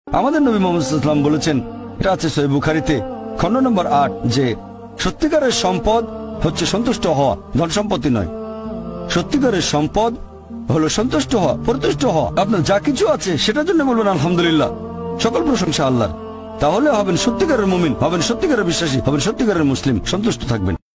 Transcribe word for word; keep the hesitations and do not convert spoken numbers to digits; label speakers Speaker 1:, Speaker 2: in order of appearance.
Speaker 1: আমাদের নবী মুহাম্মদ সাল্লাল্লাহু আলাইহি ওয়াসাল্লাম বলেছেন, এটা আছে সহিহ বুখারীতে খণ্ড নম্বর আট, যে সত্যিকারের সম্পদ হচ্ছে সন্তুষ্ট হওয়া, ধন সম্পত্তি নয়। সত্যিকারের সম্পদ হলো সন্তুষ্ট হওয়া, পরিতুষ্ট হওয়া। আপনার যা কিছু আছে সেটার জন্য বলবেন আলহামদুলিল্লাহ, সকল প্রশংসা আল্লাহর। তাহলে হবেন সত্যিকারের মুমিন, হবেন সত্যিকারের বিশ্বাসী, হবেন সত্যিকারের মুসলিম, সন্তুষ্ট থাকবেন।